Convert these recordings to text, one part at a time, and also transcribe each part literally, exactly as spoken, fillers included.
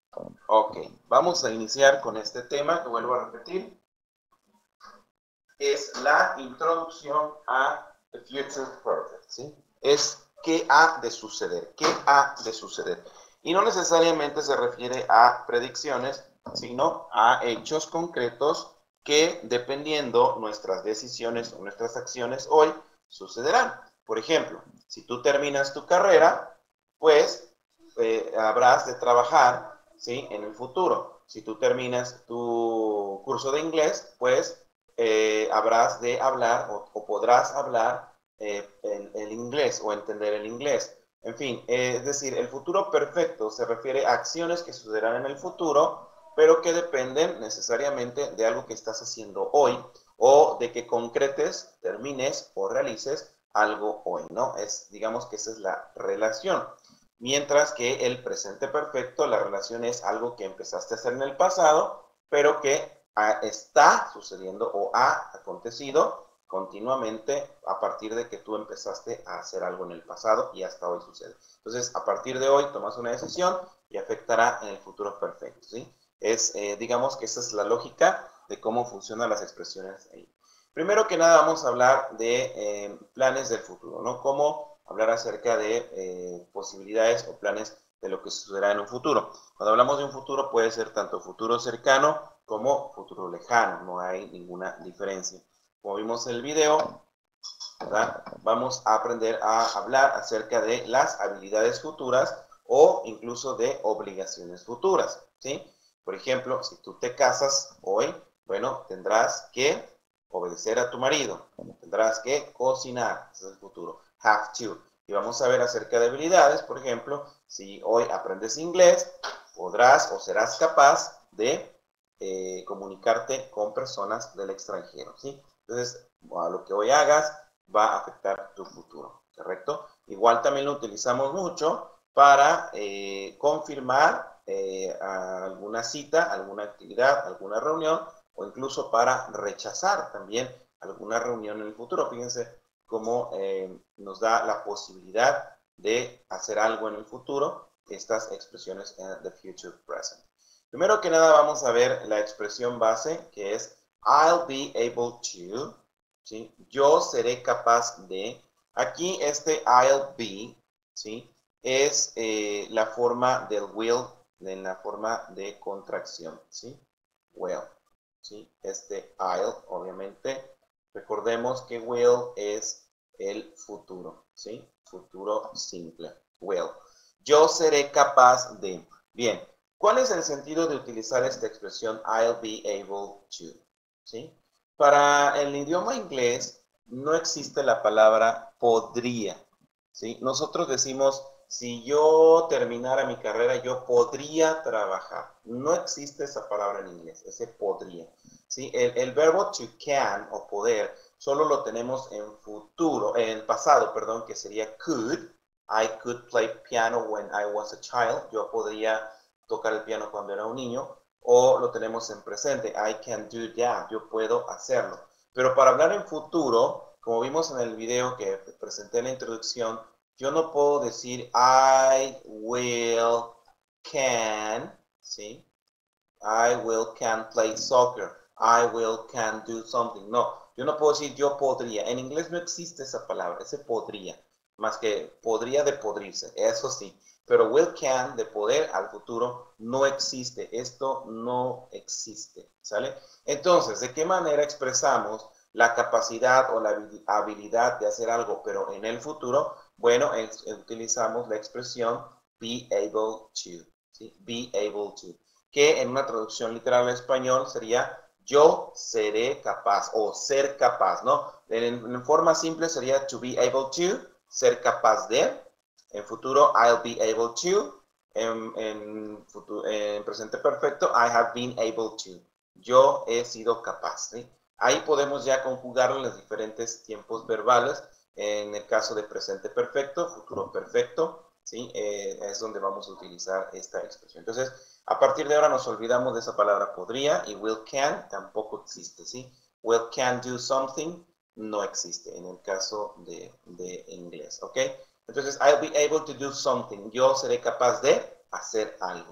Ok, vamos a iniciar con este tema que vuelvo a repetir. Es la introducción a The Future Perfect, ¿sí? Es qué ha de suceder, qué ha de suceder. Y no necesariamente se refiere a predicciones, sino a hechos concretos que, dependiendo nuestras decisiones o nuestras acciones hoy, sucederán. Por ejemplo, si tú terminas tu carrera, pues eh, habrás de trabajar, ¿sí?, en el futuro. Si tú terminas tu curso de inglés, pues eh, habrás de hablar o, o podrás hablar eh, el, el, inglés o entender el inglés. En fin, eh, es decir, el futuro perfecto se refiere a acciones que sucederán en el futuro, pero que dependen necesariamente de algo que estás haciendo hoy o de que concretes, termines o realices algo hoy, ¿no? Es, digamos que esa es la relación. Mientras que el presente perfecto, la relación es algo que empezaste a hacer en el pasado, pero que está sucediendo o ha acontecido continuamente a partir de que tú empezaste a hacer algo en el pasado y hasta hoy sucede. Entonces, a partir de hoy tomas una decisión y afectará en el futuro perfecto, ¿sí? Es, eh, digamos que esa es la lógica de cómo funcionan las expresiones ahí. Primero que nada vamos a hablar de eh, planes del futuro, ¿no? Cómo hablar acerca de eh, posibilidades o planes de lo que sucederá en un futuro. Cuando hablamos de un futuro puede ser tanto futuro cercano como futuro lejano, no hay ninguna diferencia. Como vimos en el video, ¿verdad?, vamos a aprender a hablar acerca de las habilidades futuras o incluso de obligaciones futuras, ¿sí? Por ejemplo, si tú te casas hoy, bueno, tendrás que obedecer a tu marido, tendrás que cocinar, ese es el futuro, have to. Y vamos a ver acerca de habilidades, por ejemplo, si hoy aprendes inglés, podrás o serás capaz de eh, comunicarte con personas del extranjero, ¿sí? Entonces, a lo que hoy hagas va a afectar tu futuro, ¿correcto? Igual también lo utilizamos mucho para eh, confirmar eh, alguna cita, alguna actividad, alguna reunión, o incluso para rechazar también alguna reunión en el futuro. Fíjense cómo eh, nos da la posibilidad de hacer algo en el futuro estas expresiones en the future present. Primero que nada vamos a ver la expresión base, que es I'll be able to, ¿sí? Yo seré capaz de. Aquí este I'll be, ¿sí?, es eh, la forma del will, en la forma de contracción, ¿sí? Will, ¿sí? Este I'll, obviamente, recordemos que will es el futuro, ¿sí? Futuro simple, will. Yo seré capaz de. Bien, ¿cuál es el sentido de utilizar esta expresión I'll be able to? ¿Sí? Para el idioma inglés no existe la palabra podría, ¿sí? Nosotros decimos, si yo terminara mi carrera, yo podría trabajar. No existe esa palabra en inglés, ese podría, ¿sí? El, el verbo to can o poder solo lo tenemos en futuro, en pasado, perdón, que sería could. I could play piano when I was a child. Yo podría tocar el piano cuando era un niño. O lo tenemos en presente, I can do that, yo puedo hacerlo. Pero para hablar en futuro, como vimos en el video que presenté en la introducción, yo no puedo decir I will can, ¿sí? I will can play soccer, I will can do something. No, yo no puedo decir yo podría. En inglés no existe esa palabra, ese podría, más que podría de podrirse, eso sí. Pero will can, de poder al futuro, no existe. Esto no existe, ¿sale? Entonces, ¿de qué manera expresamos la capacidad o la habilidad de hacer algo, pero en el futuro? Bueno, es, utilizamos la expresión be able to, ¿sí? Be able to, que en una traducción literal al español sería yo seré capaz o ser capaz, ¿no? En, en forma simple sería to be able to, ser capaz de. En futuro, I'll be able to. En, en, futuro, en presente perfecto, I have been able to. Yo he sido capaz, ¿sí? Ahí podemos ya conjugar los diferentes tiempos verbales. En el caso de presente perfecto, futuro perfecto, ¿sí? Eh, es donde vamos a utilizar esta expresión. Entonces, a partir de ahora nos olvidamos de esa palabra podría, y will can tampoco existe, ¿sí? Will can do something no existe en el caso de, de inglés, ¿ok? Entonces, I'll be able to do something. Yo seré capaz de hacer algo.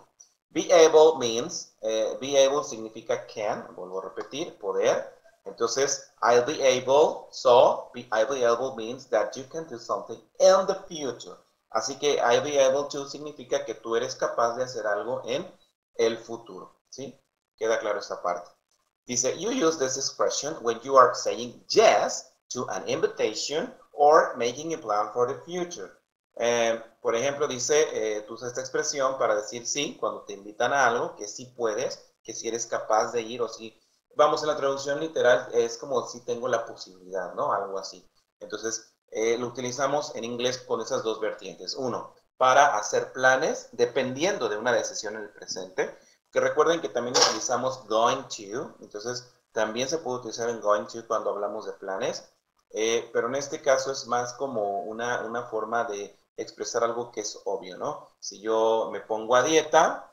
Be able means, eh, be able significa can, vuelvo a repetir, poder. Entonces, I'll be able, so be, I'll be able means that you can do something in the future. Así que I'll be able to significa que tú eres capaz de hacer algo en el futuro, ¿sí? Queda claro esta parte. Dice, you use this expression when you are saying yes to an invitation or making a plan for the future. Eh, por ejemplo, dice, eh, tú usas esta expresión para decir sí cuando te invitan a algo, que sí puedes, que si eres capaz de ir o si, vamos, en la traducción literal es como si tengo la posibilidad, ¿no? Algo así. Entonces, eh, lo utilizamos en inglés con esas dos vertientes. Uno, para hacer planes dependiendo de una decisión en el presente, que recuerden que también utilizamos going to, entonces también se puede utilizar en going to cuando hablamos de planes, eh, pero en este caso es más como una, una forma de expresar algo que es obvio, ¿no? Si yo me pongo a dieta,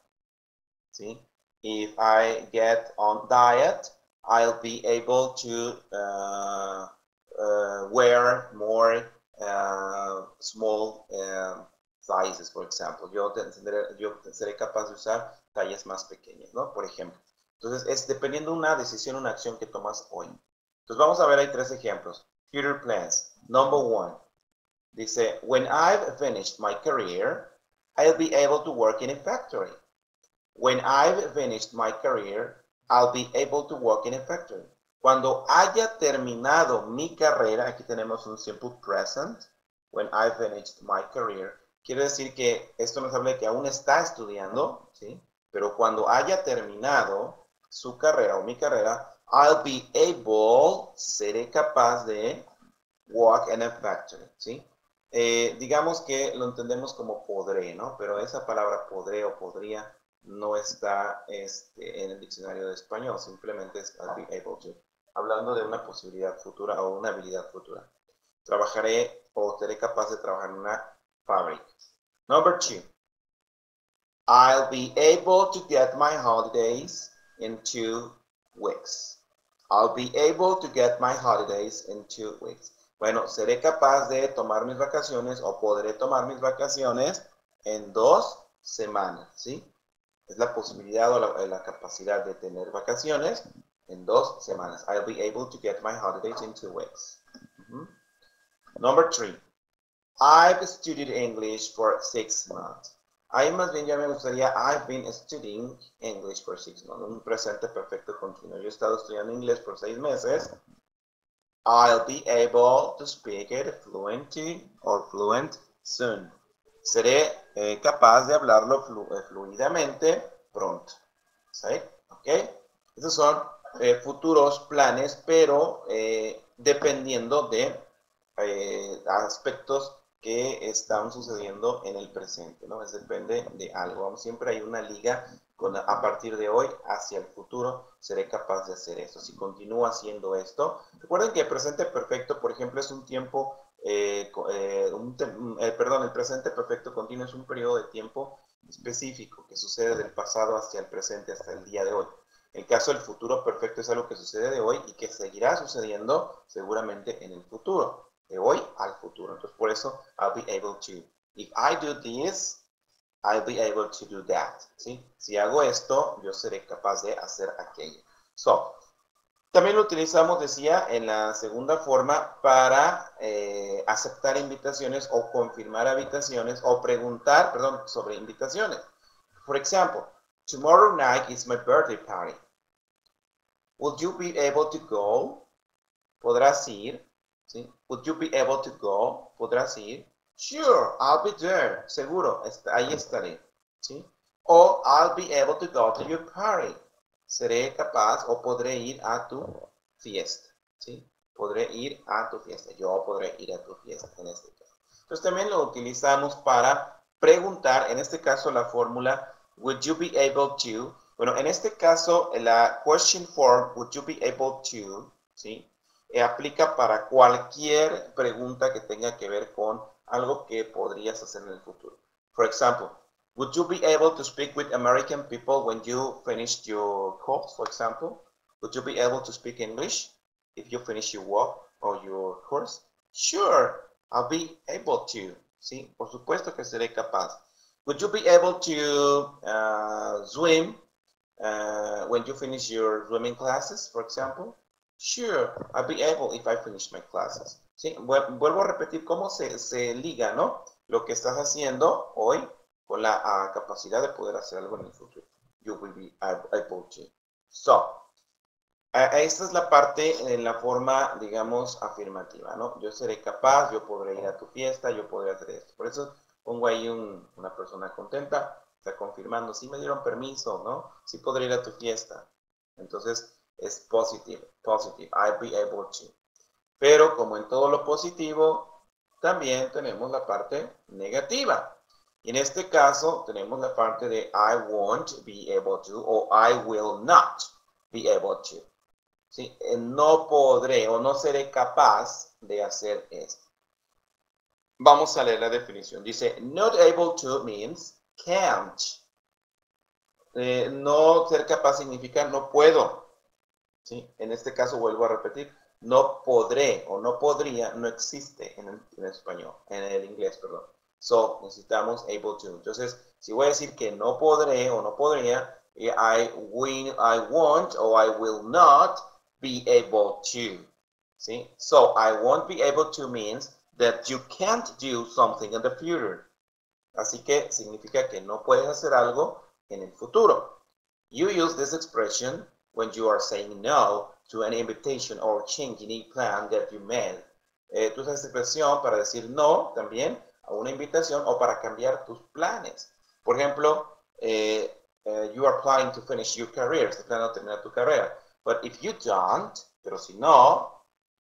¿sí? If I get on diet, I'll be able to uh, uh, wear more uh, small uh, sizes, por ejemplo. Yo, tendré, yo seré capaz de usar tallas más pequeñas, ¿no? Por ejemplo. Entonces, es dependiendo de una decisión, una acción que tomas hoy. Entonces, vamos a ver, hay tres ejemplos. Future plans. Number one. Dice, when I've finished my career, I'll be able to work in a factory. When I've finished my career, I'll be able to work in a factory. Cuando haya terminado mi carrera, aquí tenemos un simple present. When I've finished my career. Quiere decir que esto nos habla de que aún está estudiando, ¿sí? Pero cuando haya terminado su carrera o mi carrera, I'll be able, seré capaz de work in a factory, ¿sí? Eh, digamos que lo entendemos como podré, ¿no? Pero esa palabra podré o podría no está este, en el diccionario de español, simplemente es I'll be able to. Hablando de una posibilidad futura o una habilidad futura. Trabajaré o seré capaz de trabajar en una fábrica. Number two. I'll be able to get my holidays in two weeks. I'll be able to get my holidays in two weeks. Bueno, seré capaz de tomar mis vacaciones o podré tomar mis vacaciones en dos semanas, ¿sí? Es la posibilidad o la, la capacidad de tener vacaciones en dos semanas. I'll be able to get my holidays in two weeks. Mm-hmm. Number three. I've studied English for six months. Ahí más bien ya me gustaría, I've been studying English for six months. Un presente perfecto continuo. Yo he estado estudiando inglés por seis meses. I'll be able to speak it fluently or fluent soon. Seré eh, capaz de hablarlo flu fluidamente pronto. ¿Sí? ¿Ok? Esos son eh, futuros planes, pero eh, dependiendo de eh, aspectos que están sucediendo en el presente, ¿no? Es depende de algo. Siempre hay una liga con, a partir de hoy hacia el futuro, seré capaz de hacer esto. Si continúo haciendo esto, recuerden que el presente perfecto, por ejemplo, es un tiempo, eh, eh, un te eh, perdón, el presente perfecto continuo es un periodo de tiempo específico que sucede del pasado hacia el presente, hasta el día de hoy. En el caso del futuro perfecto es algo que sucede de hoy y que seguirá sucediendo seguramente en el futuro. De hoy al futuro. Entonces, por eso, I'll be able to. If I do this, I'll be able to do that. ¿Sí? Si hago esto, yo seré capaz de hacer aquello. So, también lo utilizamos, decía, en la segunda forma para eh, aceptar invitaciones o confirmar invitaciones o preguntar, perdón, sobre invitaciones. For example, tomorrow night is my birthday party. Would you be able to go? ¿Podrás ir? ¿Sí? Would you be able to go? ¿Podrás ir? Sure, I'll be there. Seguro, ahí estaré. ¿Sí? O I'll be able to go to your party. Seré capaz o podré ir a tu fiesta. ¿Sí? Podré ir a tu fiesta. Yo podré ir a tu fiesta en este caso. Entonces también lo utilizamos para preguntar, en este caso la fórmula would you be able to. Bueno, en este caso la question form would you be able to, ¿sí? Aplica para cualquier pregunta que tenga que ver con algo que podrías hacer en el futuro. For example, would you be able to speak with American people when you finished your course, for example? Would you be able to speak English if you finish your work or your course? Sure, I'll be able to. Sí, por supuesto que seré capaz. Would you be able to uh, swim uh, when you finish your swimming classes, for example? Sure, I'll be able if I finish my classes. Sí, vuelvo a repetir cómo se, se liga, ¿no? Lo que estás haciendo hoy con la uh, capacidad de poder hacer algo en el futuro. You will be able to. So, esta es la parte en la forma, digamos, afirmativa, ¿no? Yo seré capaz, yo podré ir a tu fiesta, yo podré hacer esto. Por eso pongo ahí un, una persona contenta, está confirmando, sí me dieron permiso, ¿no? Sí podré ir a tu fiesta. Entonces, es positive, positive, I'll be able to. Pero como en todo lo positivo, también tenemos la parte negativa. Y en este caso, tenemos la parte de I won't be able to o I will not be able to. ¿Sí? No podré o no seré capaz de hacer esto. Vamos a leer la definición. Dice, not able to means can't. Eh, no ser capaz significa no puedo. ¿Sí? En este caso vuelvo a repetir, no podré o no podría, no existe en, el, en español, en el inglés, perdón. So, necesitamos able to. Entonces, si voy a decir que no podré o no podría, I, will, I won't o I will not be able to. ¿Sí? So, I won't be able to means that you can't do something in the future. Así que significa que no puedes hacer algo en el futuro. You use this expression when you are saying no to an invitation or changing a plan that you made. Eh, tú usas esta expresión para decir no también a una invitación o para cambiar tus planes. Por ejemplo, eh, uh, you are planning to finish your career, estás planeando terminar tu carrera. But if you don't, pero si no,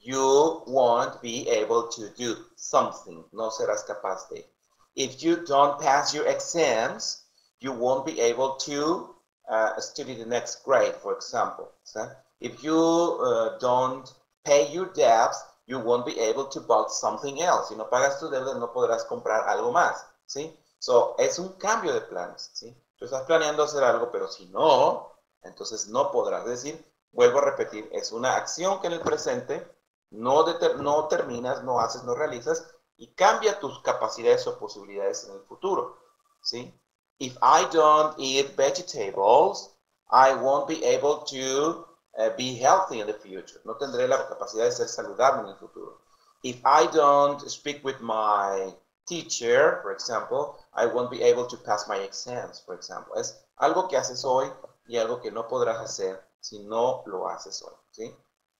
you won't be able to do something. No serás capaz de. If you don't pass your exams, you won't be able to Uh, study the next grade, for example. So if you uh, don't pay your debts, you won't be able to buy something else. Si no pagas tus deudas, no podrás comprar algo más, ¿sí? So, es un cambio de planes, ¿sí? Tú estás planeando hacer algo, pero si no, entonces no podrás. Es decir, vuelvo a repetir, es una acción que en el presente no, no terminas, no haces, no realizas y cambia tus capacidades o posibilidades en el futuro, ¿sí? If I don't eat vegetables, I won't be able to uh, be healthy in the future. No tendré la capacidad de ser saludable en el futuro. If I don't speak with my teacher, for example, I won't be able to pass my exams, for example. Es algo que haces hoy y algo que no podrás hacer si no lo haces hoy, ¿sí?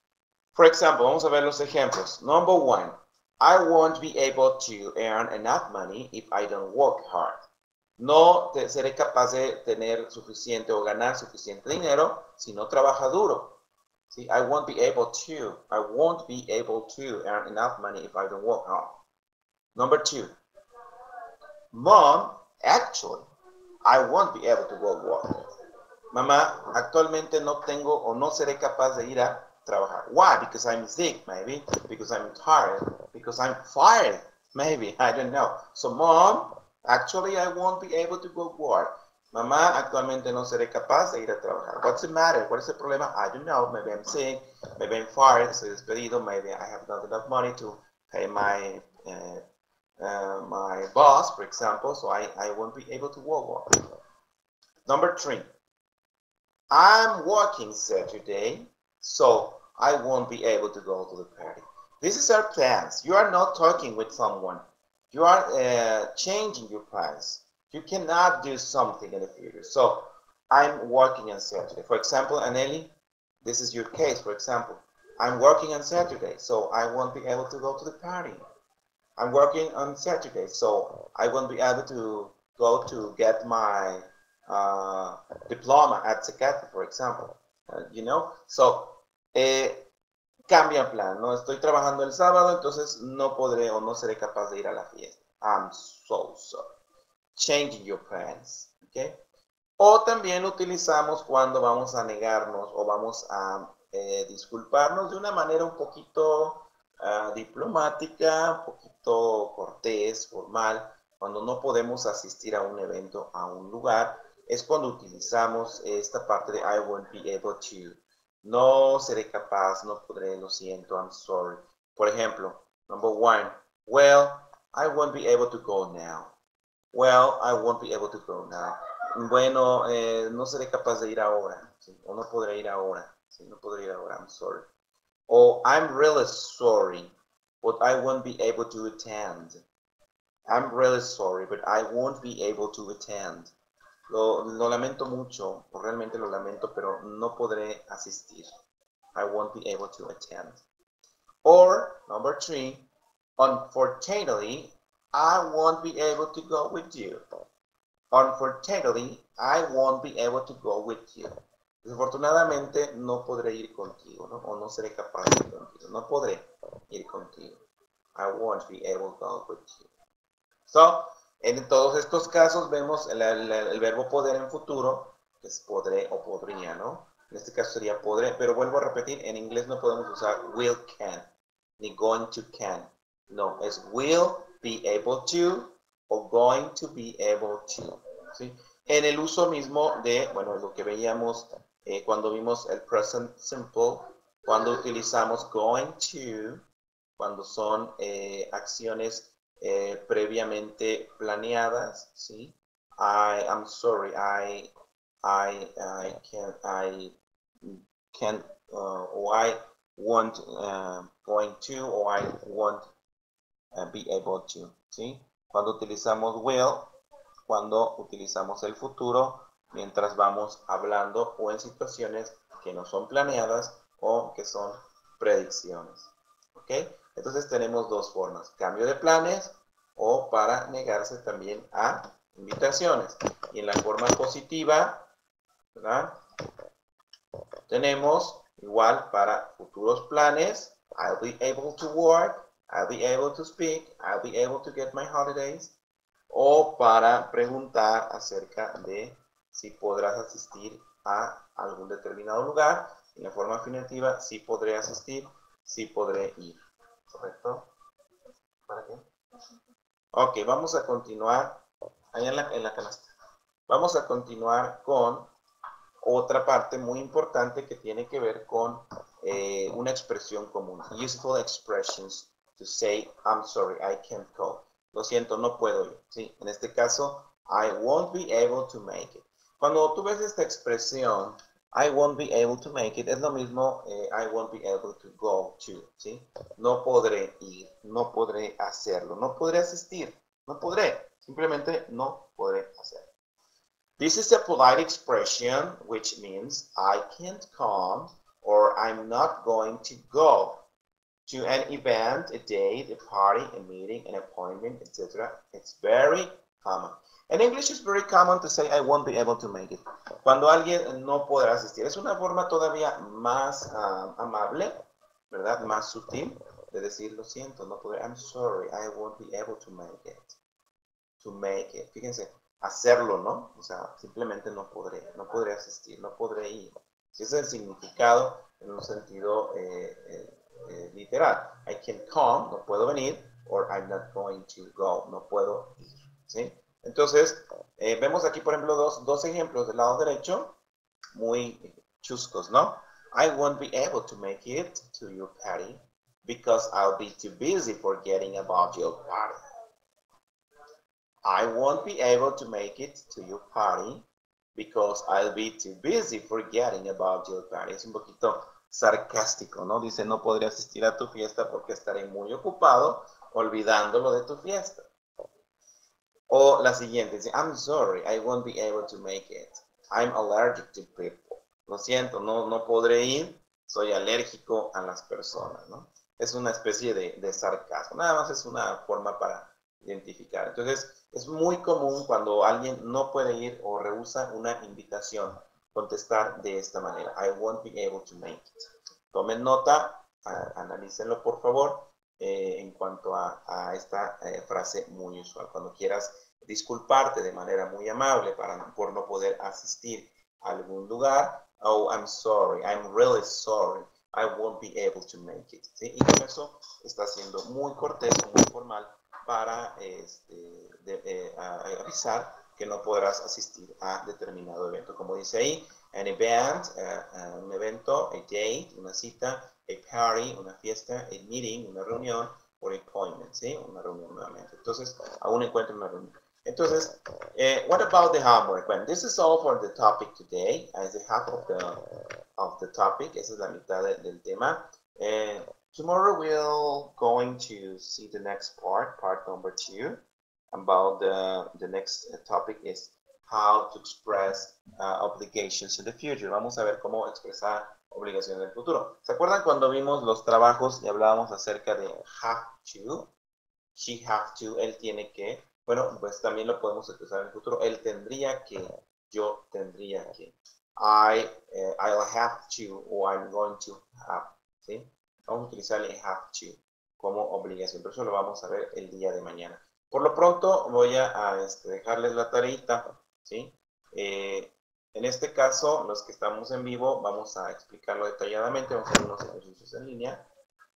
For example, vamos a ver los ejemplos. Number one, I won't be able to earn enough money if I don't work hard. No te, seré capaz de tener suficiente o ganar suficiente dinero si no trabaja duro. ¿Sí? I won't be able to. I won't be able to earn enough money if I don't work hard. Number two. Mom, actually, I won't be able to go work. Mamá, actualmente no tengo o no seré capaz de ir a trabajar. Why? Because I'm sick, maybe. Because I'm tired. Because I'm fired, maybe. I don't know. So, Mom, actually, I won't be able to go work. Mamá, actualmente no seré capaz de ir a trabajar. What's the matter? What is the problema? I don't know. Maybe I'm sick. Maybe I'm fired. Estoy despedido. Maybe I have not enough money to pay my uh, uh, my boss, for example. So I, I won't be able to go work. Number three. I'm working Saturday, so I won't be able to go to the party. This is our plans. You are not talking with someone. You are uh, changing your plans. You cannot do something in the future. So, I'm working on Saturday. For example, Aneli, this is your case, for example. I'm working on Saturday, so I won't be able to go to the party. I'm working on Saturday, so I won't be able to go to get my uh, diploma at Zacate, for example. Uh, you know? So, eh, cambia plan, no estoy trabajando el sábado, entonces no podré o no seré capaz de ir a la fiesta. I'm so sorry. Changing your plans, ¿ok? O también utilizamos cuando vamos a negarnos o vamos a eh, disculparnos de una manera un poquito uh, diplomática, un poquito cortés, formal, cuando no podemos asistir a un evento, a un lugar, es cuando utilizamos esta parte de I won't be able to. No seré capaz, no podré, lo siento, I'm sorry. Por ejemplo, number one, well, I won't be able to go now. Well, I won't be able to go now. Bueno, eh, no seré capaz de ir ahora, ¿sí? O no podré ir ahora, ¿sí? No podré ir ahora, I'm sorry. O I'm really sorry, but I won't be able to attend. I'm really sorry, but I won't be able to attend. Lo, lo lamento mucho, o realmente lo lamento, pero no podré asistir. I won't be able to attend. Or, number three, unfortunately, I won't be able to go with you. Unfortunately, I won't be able to go with you. Desafortunadamente, no podré ir contigo, ¿no? O no seré capaz de ir contigo. No podré ir contigo. I won't be able to go with you. So, en todos estos casos vemos el, el, el verbo poder en futuro, que es podré o podría, ¿no? En este caso sería podré, pero vuelvo a repetir, en inglés no podemos usar will, can, ni going to, can. No, es will be able to o going to be able to, ¿sí? En el uso mismo de, bueno, lo que veíamos eh, cuando vimos el present simple, cuando utilizamos going to, cuando son eh, acciones eh, previamente planeadas, ¿sí? I am sorry, I, I, I can, I can, uh, or I won't uh, going to, or I won't uh, be able to, ¿sí? Cuando utilizamos will, cuando utilizamos el futuro, mientras vamos hablando o en situaciones que no son planeadas o que son predicciones, ¿ok? Entonces tenemos dos formas, cambio de planes o para negarse también a invitaciones. Y en la forma positiva, ¿verdad? Tenemos igual para futuros planes, I'll be able to work, I'll be able to speak, I'll be able to get my holidays. O para preguntar acerca de si podrás asistir a algún determinado lugar. En la forma afirmativa, sí podré asistir, sí podré ir. ¿Correcto? ¿Para qué? Ok, vamos a continuar. Allá en la, en la canasta. Vamos a continuar con otra parte muy importante que tiene que ver con eh, una expresión común. Useful expressions to say, I'm sorry, I can't go. Lo siento, no puedo ir. Sí, en este caso, I won't be able to make it. Cuando tú ves esta expresión, I won't be able to make it, es lo mismo, eh, I won't be able to go to, ¿sí? No podré ir, no podré hacerlo, no podré asistir, no podré, simplemente no podré hacerlo. This is a polite expression, which means I can't come or I'm not going to go to an event, a date, a party, a meeting, an appointment, et cetera. It's very common. In English, it's very common to say I won't be able to make it. Cuando alguien no podrá asistir. Es una forma todavía más uh, amable, ¿verdad? Más sutil de decir, lo siento, no podré. I'm sorry, I won't be able to make it. To make it. Fíjense, hacerlo, ¿no? O sea, simplemente no podré, no podré asistir, no podré ir. Ese es el significado en un sentido eh, eh, eh, literal. I can't come, no puedo venir, or I'm not going to go, no puedo ir, ¿sí? Entonces, eh, vemos aquí, por ejemplo, dos, dos ejemplos del lado derecho, muy chuscos, ¿no? I won't be able to make it to your party because I'll be too busy forgetting about your party. I won't be able to make it to your party because I'll be too busy forgetting about your party. Es un poquito sarcástico, ¿no? Dice, no podré asistir a tu fiesta porque estaré muy ocupado olvidándolo de tu fiesta. O la siguiente, dice, I'm sorry, I won't be able to make it. I'm allergic to people. Lo siento, no, no podré ir, soy alérgico a las personas, ¿no? Es una especie de, de sarcasmo, nada más es una forma para identificar. Entonces, es muy común cuando alguien no puede ir o rehúsa una invitación, contestar de esta manera, I won't be able to make it. Tomen nota, a, analícenlo por favor, eh, en cuanto a, a esta eh, frase muy usual. Cuando quieras disculparte de manera muy amable para, por no poder asistir a algún lugar, oh, I'm sorry, I'm really sorry, I won't be able to make it. ¿Sí? Y con eso está siendo muy cortés, muy formal, para este, de, eh, a, a avisar que no podrás asistir a determinado evento. Como dice ahí, an event, uh, uh, un evento, a date, una cita, a party, una fiesta, a meeting, una reunión, o appointment, ¿sí? Una reunión nuevamente. Entonces, a un encuentro, una reunión. Entonces, eh, what about the homework? Bueno, this is all for the topic today. As the half of the, of the topic. Esa es la mitad de, del tema. Uh, tomorrow we'll going to see the next part, part number two. About the, the next topic is how to express uh, obligations in the future. Vamos a ver cómo expresar obligaciones en el futuro. ¿Se acuerdan cuando vimos los trabajos y hablábamos acerca de have to? She have to, él tiene que. Bueno, pues también lo podemos expresar en el futuro. Él tendría que, yo tendría que. I, uh, I'll have to, o I'm going to have. ¿Sí? Vamos a utilizar el have to como obligación. Pero eso lo vamos a ver el día de mañana. Por lo pronto voy a, a este, dejarles la tareita. ¿Sí? Eh, en este caso, los que estamos en vivo, vamos a explicarlo detalladamente. Vamos a hacer unos ejercicios en línea.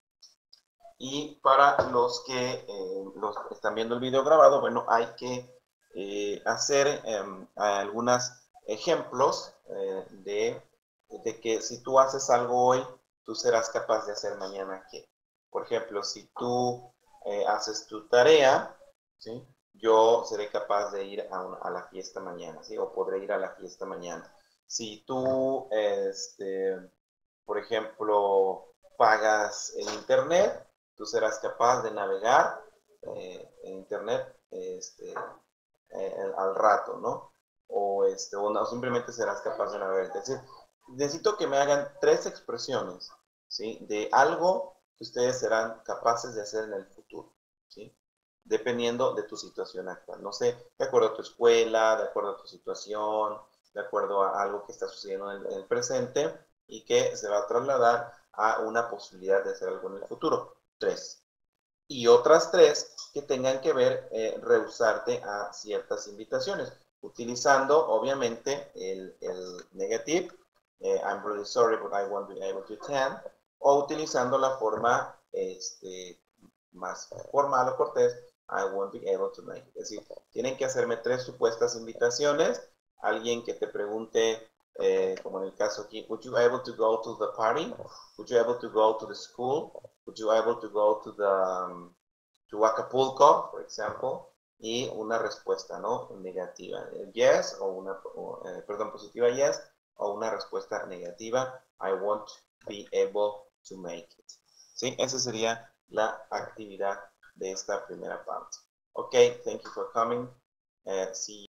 Y para los que eh, los están viendo el video grabado, bueno, hay que eh, hacer eh, algunos ejemplos eh, de, de que si tú haces algo hoy, tú serás capaz de hacer mañana qué. Por ejemplo, si tú eh, haces tu tarea, ¿sí? Yo seré capaz de ir a, una, a la fiesta mañana, ¿sí? O podré ir a la fiesta mañana. Si tú, este, por ejemplo, pagas el internet, tú serás capaz de navegar eh, en internet este, eh, al rato, ¿no? O, este, o no, simplemente serás capaz de navegar. Es decir, necesito que me hagan tres expresiones, ¿sí? De algo que ustedes serán capaces de hacer en el futuro, ¿sí? Dependiendo de tu situación actual. No sé, de acuerdo a tu escuela, de acuerdo a tu situación, de acuerdo a algo que está sucediendo en el, en el presente y que se va a trasladar a una posibilidad de hacer algo en el futuro. Tres. Y otras tres que tengan que ver, eh, rehusarte a ciertas invitaciones, utilizando obviamente el, el negative, eh, I'm really sorry but I won't be able to attend, o utilizando la forma este, más formal o cortés, I won't be able to make it. Es decir, tienen que hacerme tres supuestas invitaciones, alguien que te pregunte, eh, como en el caso aquí, would you be able to go to the party? Would you be able to go to the school? Would you be able to go to the um, to Acapulco, for example? Y una respuesta, ¿no? Negativa, yes, o una, o, eh, perdón, positiva, yes, o una respuesta negativa, I won't be able to make it. ¿Sí? Esa sería la actividad de esta primera parte. Ok, thank you for coming. Uh, see you.